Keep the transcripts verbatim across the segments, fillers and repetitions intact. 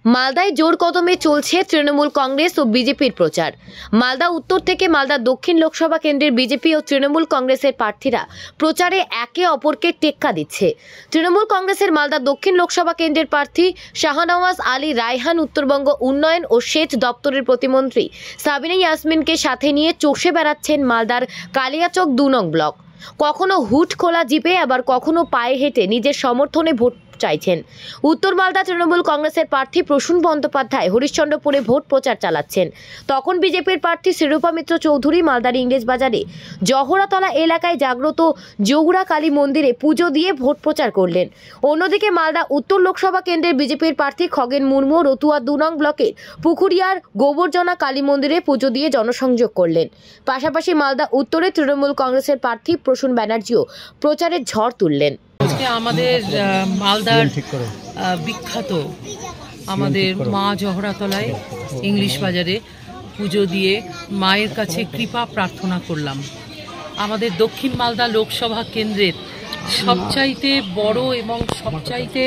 মালদায় জোর কদমে চলছে তৃণমূল কংগ্রেস ও বিজেপির প্রচার। মালদা উত্তর থেকে মালদা দক্ষিণ লোকসভা কেন্দ্রের বিজেপি ও তৃণমূল কংগ্রেসের প্রার্থীরা প্রচারে একে অপরকে টেক্কা দিচ্ছে। তৃণমূল কংগ্রেসের মালদা দক্ষিণ লোকসভা কেন্দ্রের প্রার্থী শাহনওয়াজ আলী রায়হান উত্তরবঙ্গ উন্নয়ন ও সেচ দপ্তরের প্রতিমন্ত্রী সাবিনা ইয়াসমিনকে সাথে নিয়ে চষে বেড়াচ্ছেন মালদার কালিয়াচক দু নং ব্লক। কখনো হুট খোলা জিপে, আবার কখনো পায়ে হেঁটে নিজের সমর্থনে ভোট চাইছেন। উত্তর মালদা তৃণমূল কংগ্রেসের প্রার্থী প্রসূন বন্দ্যোপাধ্যায় হরিশ্চন্দ্রপুরে ভোট প্রচার চালাচ্ছেন। তখন বিজেপির প্রার্থী শিরূপা মিত্র চৌধুরী মালদার ইংরেজ বাজারে জহরাতলা এলাকায় জাগ্রত জহুরা কালী মন্দিরে পুজো দিয়ে ভোট প্রচার করলেন। অন্যদিকে মালদা উত্তর লোকসভা কেন্দ্রের বিজেপির প্রার্থী খগেন মুর্মু রতুয়া দু নং ব্লকের পুকুরিয়ার গোবরজনা কালী মন্দিরে পুজো দিয়ে জনসংযোগ করলেন। পাশাপাশি মালদা উত্তরে তৃণমূল কংগ্রেসের প্রার্থী প্রসূন ব্যানার্জিও প্রচারের ঝড় তুললেন। আজকে আমাদের মালদার বিখ্যাত আমাদের মা জহরাতলায় ইংলিশ বাজারে পুজো দিয়ে মায়ের কাছে কৃপা প্রার্থনা করলাম। আমাদের দক্ষিণ মালদা লোকসভা কেন্দ্রের সবচাইতে বড় এবং সবচাইতে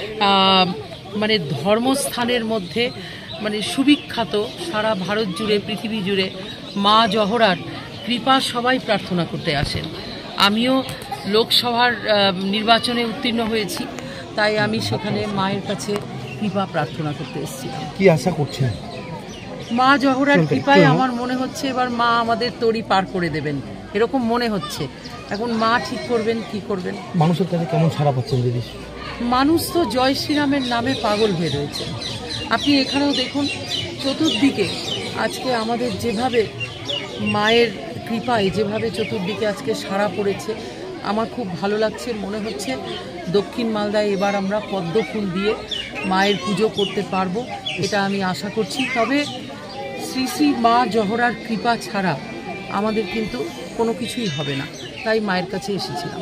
মানে ধর্মস্থানের মধ্যে মানে সুবিখ্যাত, সারা ভারত জুড়ে পৃথিবী জুড়ে মা জহরার কৃপা সবাই প্রার্থনা করতে আসেন। আমিও লোকসভার নির্বাচনে উত্তীর্ণ হয়েছি, তাই আমি সেখানে মায়ের কাছে কৃপা প্রার্থনা করতে এসেছিলাম। কি আশা করছেন? মা জহরার কৃপায় আমার মনে হচ্ছে এবার মা আমাদের তরি পার করে দেবেন, এরকম মনে হচ্ছে। এখন মা ঠিক করবেন কি করবেন। মানুষের কাছে কেমন সাড়া পাচ্ছেন দিদি? মানুষ তো জয় শ্রীরামের নামে পাগল হয়ে রয়েছে। আপনি এখানেও দেখুন, চতুর্দিকে আজকে আমাদের যেভাবে মায়ের কৃপায় যেভাবে চতুর্দিকে আজকে সাড়া পড়েছে, আমার খুব ভালো লাগছে। মনে হচ্ছে দক্ষিণ মালদায় এবার আমরা পদ্ম ফুল দিয়ে মায়ের পুজো করতে পারবো, এটা আমি আশা করছি। তবে শ্রী শ্রী মা জহরার কৃপা ছাড়া আমাদের কিন্তু কোনো কিছুই হবে না, তাই মায়ের কাছে এসেছিলাম।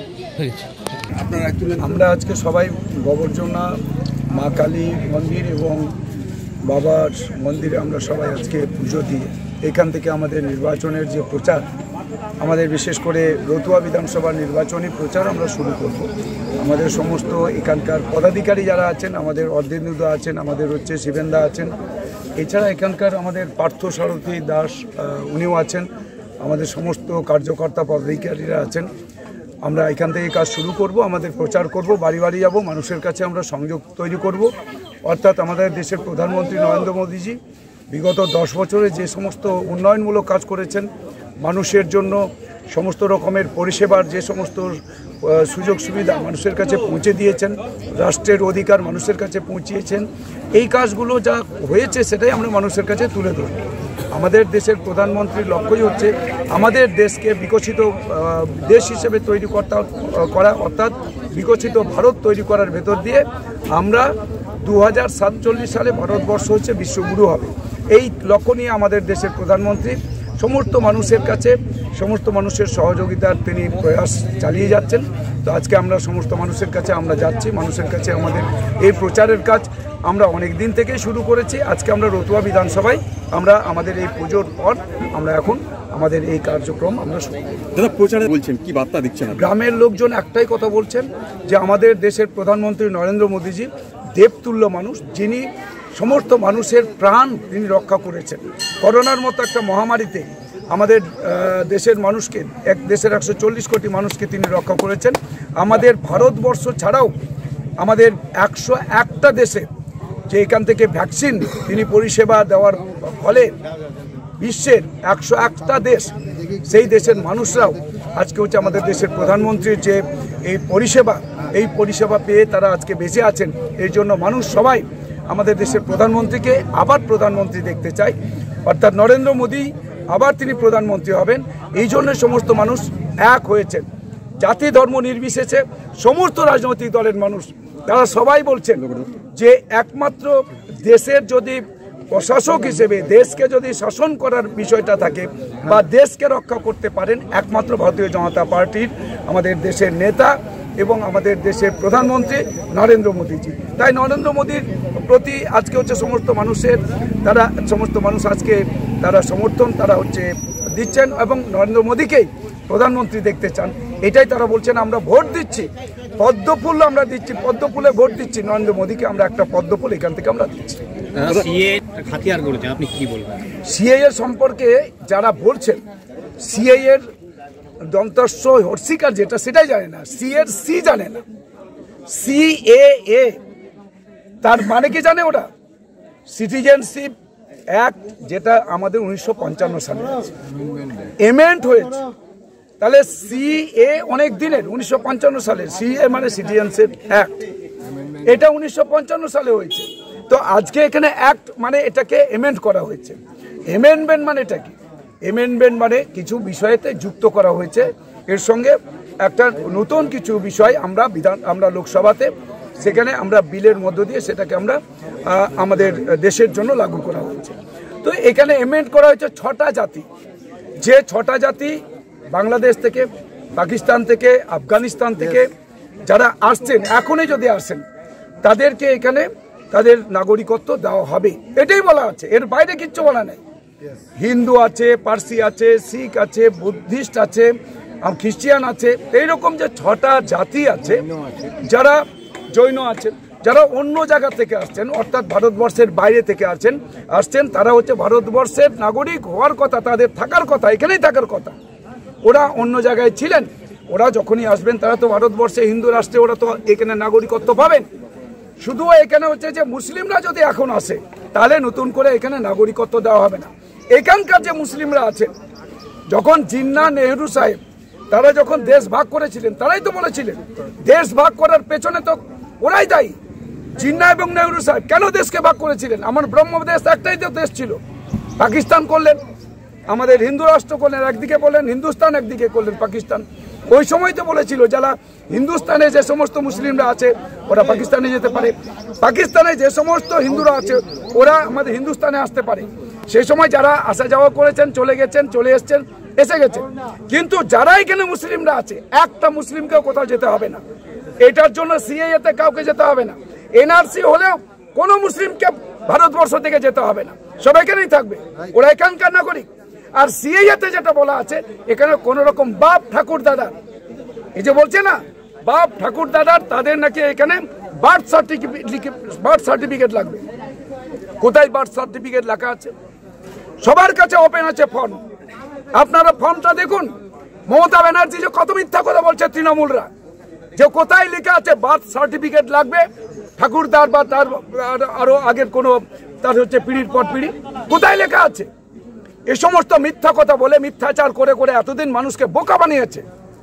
আমরা আজকে সবাই গোবরজনা মা কালী মন্দির এবং বাবার মন্দিরে আমরা সবাই আজকে পুজো দিয়ে এখান থেকে আমাদের নির্বাচনের যে প্রচার, আমাদের বিশেষ করে রতুয়া বিধানসভা নির্বাচনী প্রচার আমরা শুরু করব। আমাদের সমস্ত এখানকার পদাধিকারী যারা আছেন, আমাদের অর্ধেন্দুদা আছেন, আমাদের হচ্ছে শিবেন্দা আছেন, এছাড়া এখানকার আমাদের পার্থ সারথী দাস উনিও আছেন, আমাদের সমস্ত কার্যকর্তা পদাধিকারীরা আছেন। আমরা এখান থেকে কাজ শুরু করব, আমাদের প্রচার করব, বাড়ি বাড়ি যাব, মানুষের কাছে আমরা সংযোগ তৈরি করব। অর্থাৎ আমাদের দেশের প্রধানমন্ত্রী নরেন্দ্র মোদীজি বিগত দশ বছরে যে সমস্ত উন্নয়নমূলক কাজ করেছেন, মানুষের জন্য সমস্ত রকমের পরিষেবার যে সমস্ত সুযোগ সুবিধা মানুষের কাছে পৌঁছে দিয়েছেন, রাষ্ট্রের অধিকার মানুষের কাছে পৌঁছিয়েছেন, এই কাজগুলো যা হয়েছে সেটাই আমরা মানুষের কাছে তুলে ধরব। আমাদের দেশের প্রধানমন্ত্রীর লক্ষ্যই হচ্ছে আমাদের দেশকে বিকশিত দেশ হিসেবে তৈরি করতে করা, অর্থাৎ বিকশিত ভারত তৈরি করার ভেতর দিয়ে আমরা দু হাজার সাতচল্লিশ সালে ভারতবর্ষ হচ্ছে বিশ্বগুরু হবে। এই লক্ষ্য নিয়ে আমাদের দেশের প্রধানমন্ত্রী সমস্ত মানুষের কাছে সমস্ত মানুষের সহযোগিতার তিনি প্রয়াস চালিয়ে যাচ্ছেন। তো আজকে আমরা সমস্ত মানুষের কাছে আমরা যাচ্ছি, মানুষের কাছে আমাদের এই প্রচারের কাজ আমরা অনেক দিন থেকেই শুরু করেছি। আজকে আমরা রতুয়া বিধানসভায় আমরা আমাদের এই পুজোর পর আমরা এখন আমাদের এই কার্যক্রম আমরা শুরু করি। দাদা, প্রচারে বলছেন কি বার্তা দিচ্ছেন? গ্রামের লোকজন একটাই কথা বলছেন যে আমাদের দেশের প্রধানমন্ত্রী নরেন্দ্র মোদীজি দেবতুল্য মানুষ, যিনি সমস্ত মানুষের প্রাণ তিনি রক্ষা করেছেন। করোনার মতো একটা মহামারীতে আমাদের দেশের মানুষকে, এক দেশের একশো চল্লিশ কোটি মানুষকে তিনি রক্ষা করেছেন। আমাদের ভারতবর্ষ ছাড়াও আমাদের একশো একটা দেশে যে এখান থেকে ভ্যাকসিন তিনি পরিষেবা দেওয়ার ফলে বিশ্বের একশো একটা দেশ, সেই দেশের মানুষরাও আজকে হচ্ছে আমাদের দেশের প্রধানমন্ত্রীর যে এই পরিষেবা, এই পরিষেবা পেয়ে তারা আজকে বেঁচে আছেন। এই জন্য মানুষ সবাই আমাদের দেশের প্রধানমন্ত্রীকে আবার প্রধানমন্ত্রী দেখতে চায়, অর্থাৎ নরেন্দ্র মোদী আবার তিনি প্রধানমন্ত্রী হবেন। এই জন্য সমস্ত মানুষ এক হয়েছেন, জাতি ধর্ম নির্বিশেষে সমস্ত রাজনৈতিক দলের মানুষ তারা সবাই বলছেন যে একমাত্র দেশের যদি প্রশাসক হিসেবে দেশকে যদি শাসন করার বিষয়টা থাকে বা দেশকে রক্ষা করতে পারেন একমাত্র ভারতীয় জনতা পার্টির আমাদের দেশের নেতা এবং আমাদের দেশের প্রধানমন্ত্রী নরেন্দ্র মোদীজি। তাই নরেন্দ্র মোদীর প্রতি আজকে হচ্ছে সমস্ত মানুষের তারা সমস্ত মানুষ আজকে তারা সমর্থন তারা হচ্ছে দিচ্ছেন এবং নরেন্দ্র মোদীকেই প্রধানমন্ত্রী দেখতে চান। এটাই তারা বলছেন। আমরা ভোট দিচ্ছি পদ্মফুল আমরা দিচ্ছি, পদ্মফুলে ভোট দিচ্ছি নরেন্দ্র মোদীকে, আমরা একটা পদ্মফুল এখান থেকে আমরা দিচ্ছি। আপনি কি বলবেন সিএ এর সম্পর্কে যারা বলছেন, সিএ এর দন্তস্ব হর্ষিকার যেটা সেটাই জানে না, সি এর সি জানে না। সিএএ তার মানে কি জানে ওরা? সিটিজেনশিপ অ্যাক্ট, যেটা আমাদের উনিশশো পঞ্চান্ন সালে এমেন্ড হয়েছে। তাহলে সিএ অনেক দিনের, উনিশশো পঞ্চান্ন সালে সিএ মানে সিটিজেনশিপ অ্যাক্ট, এটা উনিশশো পঞ্চান্ন সালে হয়েছে। তো আজকে এখানে অ্যাক্ট মানে এটাকে এমেন্ড করা হয়েছে। এমেন্ডমেন্ট মানে এটা কি? এমেন্ডমেন্ট মানে কিছু বিষয়েতে যুক্ত করা হয়েছে, এর সঙ্গে একটা নতুন কিছু বিষয় আমরা বিধান আমরা লোকসভাতে সেখানে আমরা বিলের মধ্য দিয়ে সেটাকে আমরা আমাদের দেশের জন্য লাগু করা হয়েছে। তো এখানে এমেন্ড করা হয়েছে ছটা জাতি, যে ছটা জাতি বাংলাদেশ থেকে, পাকিস্তান থেকে, আফগানিস্তান থেকে যারা আসছেন, এখনই যদি আসেন তাদেরকে এখানে তাদের নাগরিকত্ব দেওয়া হবে, এটাই বলা আছে, এর বাইরে কিচ্ছু বলা নেই। হিন্দু আছে, পার্সি আছে, শিখ আছে, বুদ্ধিস্ট আছে, খ্রিস্টিয়ান আছে, এইরকম যে ছটা জাতি আছে, যারা জৈন আছেন, যারা অন্য জায়গা থেকে আসছেন, অর্থাৎ ভারতবর্ষের বাইরে থেকে আসছেন আসছেন তারা হচ্ছে ভারতবর্ষের নাগরিক হওয়ার কথা, তাদের থাকার কথা, এখানেই থাকার কথা। ওরা অন্য জায়গায় ছিলেন, ওরা যখনই আসবেন তারা তো ভারতবর্ষে হিন্দু রাষ্ট্রে ওরা তো এখানে নাগরিকত্ব পাবেন। শুধু এখানে হচ্ছে যে মুসলিমরা যদি এখন আসে তাহলে নতুন করে এখানে নাগরিকত্ব দেওয়া হবে না। এখানকার যে মুসলিমরা আছেন, যখন জিন্নাহ নেহরু সাহেব তারা যখন দেশ ভাগ করেছিলেন, তারাই তো বলেছিলেন, দেশ ভাগ করার পেছনে তো ওরাই দায়ী। জিন্নাহ এবং নেহরু সাহেব কেন দেশকে ভাগ করেছিলেন? আমার ব্রহ্মদেশ একটাই তো দেশ ছিল, পাকিস্তান করলেন, আমাদের হিন্দু রাষ্ট্র করলেন, একদিকে বললেন হিন্দুস্তান, একদিকে করলেন পাকিস্তান। ওই সময় তো বলেছিল যারা হিন্দুস্তানে যে সমস্ত মুসলিমরা আছে ওরা পাকিস্তানে যেতে পারে, পাকিস্তানে যে সমস্ত হিন্দুরা আছে ওরা আমাদের হিন্দুস্তানে আসতে পারে। সেই সময় যারা আসা যাওয়া করেছেন, চলে গেছেন, চলে এসছেন, এসে গেছেন। কিন্তু যারা এখানে মুসলিমরা আছে, একটা মুসলিমকেও কোথাও যেতে হবে না, এটার জন্য সিএএতে কাউকে যেতে হবে না। এনআরসি হলেও কোনো মুসলিমকে ভারতবর্ষ থেকে যেতে হবে না, সব এখানেই থাকবে, ওরা এখানকার নাগরিক। আর সিএএতে যেটা বলা আছে, এখানে কোন রকম বাপ ঠাকুর দাদার, এই যে বলছে না বাপ ঠাকুর দাদার, তাদের নাকি এখানে বার্থ সার্টিফিকেট বার্থ সার্টিফিকেট লাগবে। কোথায় বার্থ সার্টিফিকেট লেখা আছে? সবার কাছে ওপেন আছে ফর্ম, আপনারা ফর্মটা দেখুন। মমতা ব্যানার্জি যে কত মিথ্যা কথা বলছে তৃণমূলরা, যে কোথায় লেখা আছে বার্থ সার্টিফিকেট লাগবে ঠাকুরদার বা তার আরো আগের কোনো তার হচ্ছে পিড়ির পর পিড়ি, কোথায় লেখা আছে? এই সমস্ত মিথ্যা কথা বলে, মিথ্যাচার করে করে এতদিন মানুষকে বোকা বানিয়েছে।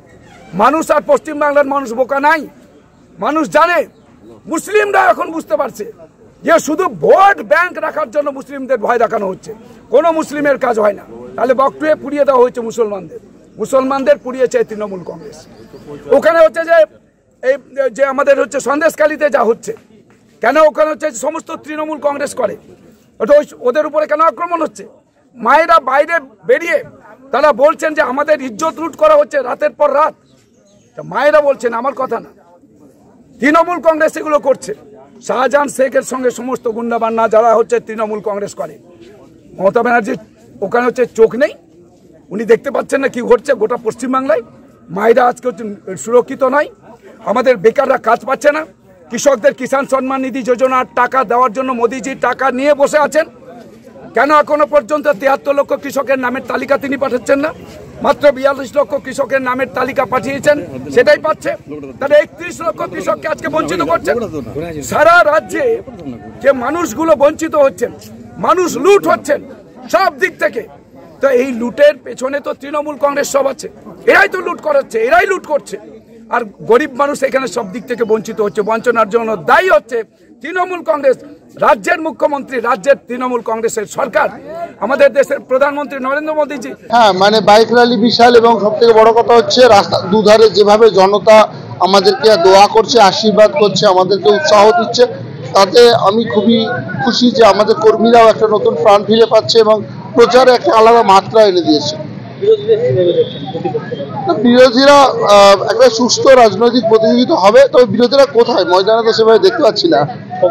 মানুষ আর পশ্চিমবাংলার মানুষ বোকা নাই, মানুষ জানে। মুসলিমরা এখন বুঝতে পারছে যে শুধু ভোট ব্যাংক রাখার জন্য মুসলিমদের ভয় দেখানো হচ্ছে, কোনো মুসলিমের কাজ হয় না। তাহলে বকটুয়ে পুড়িয়ে দেওয়া হয়েছে মুসলমানদের, মুসলমানদের পুড়িয়েছে তৃণমূল কংগ্রেস। ওখানে হচ্ছে যে এই যে আমাদের হচ্ছে সন্দেশখালীতে যা হচ্ছে, কেন ওখানে হচ্ছে সমস্ত তৃণমূল কংগ্রেস করে, ওটা ওদের উপরে কেন আক্রমণ হচ্ছে? মায়েরা বাইরে বেরিয়ে তারা বলছেন যে আমাদের ইজ্জত লুট করা হচ্ছে রাতের পর রাত। মায়েরা বলছেন, আমার কথা না, তৃণমূল কংগ্রেস এগুলো করছে। শাহজাহান শেখের সঙ্গে সমস্ত গুন্ডাবান্না যারা হচ্ছে তৃণমূল কংগ্রেস করে। মমতা ব্যানার্জির ওখানে হচ্ছে চোখ নেই, উনি দেখতে পাচ্ছেন না কি ঘটছে গোটা পশ্চিমবাংলায়। মায়েরা আজকে হচ্ছে সুরক্ষিত নয়, আমাদের বেকাররা কাজ পাচ্ছে না, কৃষকদের কিষাণ সম্মান নিধি যোজনার টাকা দেওয়ার জন্য মোদিজি টাকা নিয়ে বসে আছেন। কেন এখনো পর্যন্ত তিয়াত্তর লক্ষ কৃষকের নামের তালিকা তিনি পাঠাচ্ছেন না? মাত্র বিয়াল্লিশ লক্ষ কৃষকের নামের তালিকা পাঠিয়েছেন, সেটাই পাচ্ছে। তাহলে একত্রিশ লক্ষ কৃষককে আজকে বঞ্চিত করছেন। সারা রাজ্যে যে মানুষগুলো বঞ্চিত হচ্ছেন, মানুষ লুট হচ্ছেন সব দিক থেকে। তো এই লুটের পেছনে তো তৃণমূল কংগ্রেস সব আছে, এরাই তো লুট করাচ্ছে, এরাই লুট করছে। আর গরিব মানুষ এখানে সব দিক থেকে বঞ্চিত হচ্ছে। বঞ্চনার জন্য দায়ী হচ্ছে তৃণমূল কংগ্রেস, রাজ্যের মুখ্যমন্ত্রী, রাজ্যের তৃণমূল কংগ্রেসের সরকার, আমাদের দেশের প্রধানমন্ত্রী নরেন্দ্র মোদীজি। হ্যাঁ, মানে বাইক র্যালি বিশাল, এবং সব থেকে বড় কথা হচ্ছে রাস্তা দুধারে যেভাবে জনতা আমাদেরকে দোয়া করছে, আশীর্বাদ করছে, আমাদেরকে উৎসাহ দিচ্ছে, তাতে আমি খুবই খুশি যে আমাদের কর্মীরাও একটা নতুন প্রাণ ফিরে পাচ্ছে এবং প্রচারে একটা আলাদা মাত্রা এনে দিয়েছে। বিরোধীরা একটা সুস্থ রাজনৈতিক প্রতিযোগিতা হবে, তবে বিরোধীরা কোথায়? ময়দানে তো সেভাবে দেখতে পাচ্ছি না।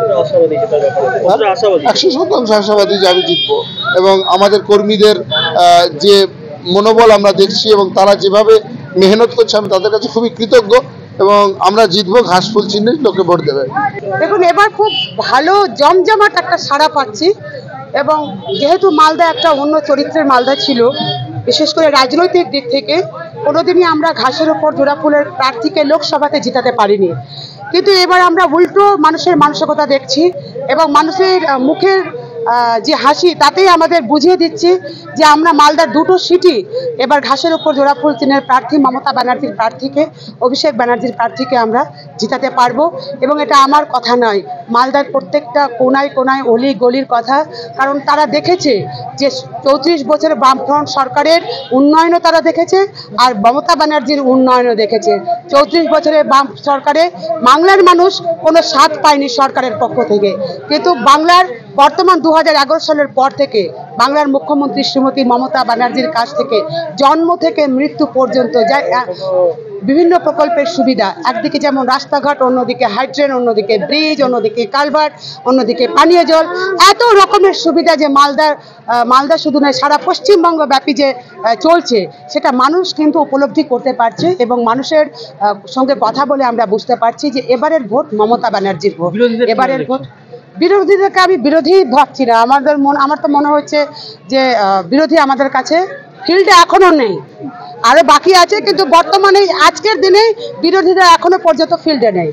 একশো শতাংশ আশাবাদী যে আমি জিতবো, এবং আমাদের কর্মীদের যে মনোবল আমরা দেখছি এবং তারা যেভাবে মেহনত করছে, আমি তাদের কাছে খুবই কৃতজ্ঞ। এবং আমরা জিতবো, ঘাসফুল চিহ্নে লোকে ভোট দেবে। দেখুন, এবার খুব ভালো জমজমাট একটা সাড়া পাচ্ছি এবং যেহেতু মালদা একটা অন্য চরিত্রের মালদা ছিল, বিশেষ করে রাজনৈতিক দিক থেকে কোনোদিনই আমরা ঘাসের উপর জোড়া ফুলের প্রার্থীকে লোকসভাতে জিতাতে পারিনি, কিন্তু এবার আমরা উল্টো মানুষের মানসিকতা দেখছি এবং মানুষের মুখের যে হাসি তাতেই আমাদের বুঝিয়ে দিচ্ছি যে আমরা মালদার দুটো সিটই এবার ঘাসের উপর জোড়া ফুল চিহ্নের প্রার্থী মমতা ব্যানার্জির প্রার্থীকে, অভিষেক ব্যানার্জির প্রার্থীকে আমরা জিতাতে পারবো। এবং এটা আমার কথা নয়, মালদার প্রত্যেকটা কোনায় কোনায় অলি গলির কথা, কারণ তারা দেখেছে যে চৌত্রিশ বছরের বামফ্রন্ট সরকারের উন্নয়নও তারা দেখেছে আর মমতা ব্যানার্জির উন্নয়নও দেখেছে। চৌত্রিশ বছরের বাম সরকারে বাংলার মানুষ কোনো স্বাদ পায়নি সরকারের পক্ষ থেকে, কিন্তু বাংলার বর্তমান দু হাজার এগারো সালের পর থেকে বাংলার মুখ্যমন্ত্রী শ্রীমতী মমতা ব্যানার্জির কাছ থেকে জন্ম থেকে মৃত্যু পর্যন্ত যা বিভিন্ন প্রকল্পের সুবিধা, একদিকে যেমন রাস্তাঘাট, অন্যদিকে হাইড্রেন, অন্যদিকে ব্রিজ, অন্যদিকে কালভার্ট, অন্যদিকে পানীয় জল, এত রকমের সুবিধা যে মালদার মালদা শুধু নয় সারা পশ্চিমবঙ্গ ব্যাপী যে চলছে সেটা মানুষ কিন্তু উপলব্ধি করতে পারছে এবং মানুষের সঙ্গে কথা বলে আমরা বুঝতে পারছি যে এবারের ভোট মমতা ব্যানার্জির ভোট। এবারের ভোট বিরোধীদেরকে আমি বিরোধী ভাবছি না, আমাদের মন আমার তো মনে হচ্ছে যে বিরোধী আমাদের কাছে ফিল্ডে এখনো নেই, আরো বাকি আছে, কিন্তু বর্তমানে আজকের দিনে বিরোধীরা এখনো পর্যন্ত ফিল্ডে নেই।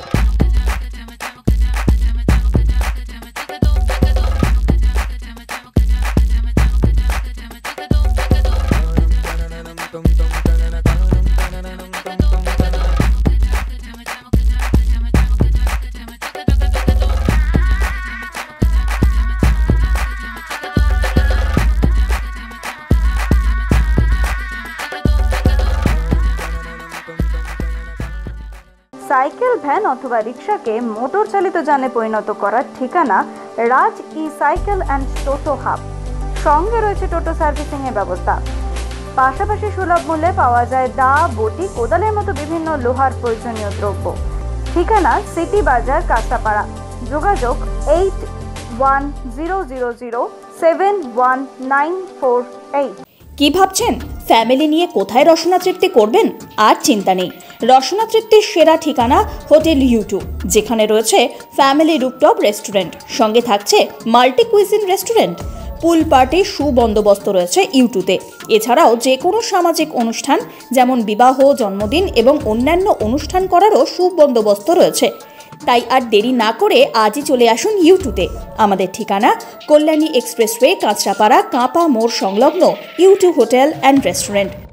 সাইকেল, ভ্যান অথবা রিক্সাকে মোটর চালিত যানে পরিণত করার ঠিকানা Raj e cycle and Toto hub. সঙ্গে রয়েছে টোটো সার্ভিসিং এর ব্যবস্থা। পাশাপাশি সুলভ মূল্যে পাওয়া যায় দা, বটি, কোদালের মতো বিভিন্ন লোহার প্রয়োজনীয় দ্রব্য। ঠিকানা সিটি বাজার, কাঁচাপাড়া। যোগাযোগ eight one zero zero zero seven one nine four eight. কি ভাবছেন ফ্যামিলি নিয়ে কোথায় রসনা তৃপ্তি করবেন? আর চিন্তা নেই, রসনা তৃপ্তির সেরা ঠিকানা হোটেল ইউটু, যেখানে রয়েছে ফ্যামিলি রুফটপ রেস্টুরেন্ট, সঙ্গে থাকছে মাল্টি কুইজিন রেস্টুরেন্ট। পুল পার্টির সুবন্দোবস্ত রয়েছে ইউটুতে। এছাড়াও যে কোনো সামাজিক অনুষ্ঠান যেমন বিবাহ, জন্মদিন এবং অন্যান্য অনুষ্ঠান করারও সুবন্দোবস্ত রয়েছে। তাই আর দেরি না করে আজই চলে আসুন ইউটুতে। আমাদের ঠিকানা কল্যাণী এক্সপ্রেসওয়ে, কাঁচরাপাড়া, কাঁপা মোড় সংলগ্ন ইউটু হোটেল অ্যান্ড রেস্টুরেন্ট।